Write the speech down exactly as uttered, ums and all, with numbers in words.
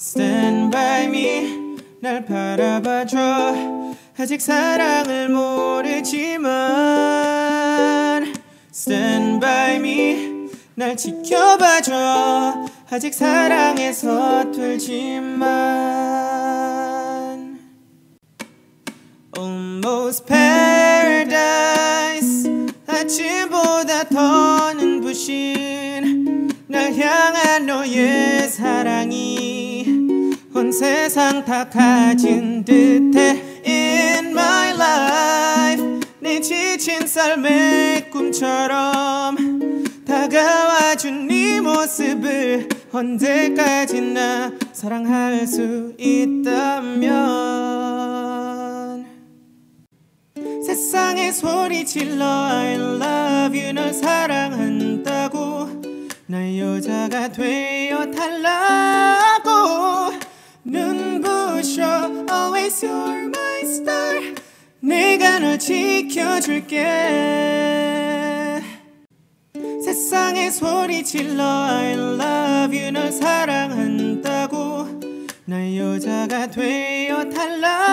Stand by me 날 바라봐줘 아직 사랑을 모르지만 Stand by me 날 지켜봐줘 아직 사랑에 서툴지만 Almost paradise 아침보다 더 눈부신 날 향한 너의 사랑이 온 세상 다 가진 듯해 In my life 내 지친 삶의 꿈처럼 다가와준 네 모습을 언제까지나 사랑할 수 있다면 세상에 소리질러 I love you 널 사랑한다고 날 여자가 되어 달라고 눈부셔 Always you're my star 내가 널 지켜줄게 세상에 소리질러 I love you 널 사랑한다고 날 여자가 되어 달라고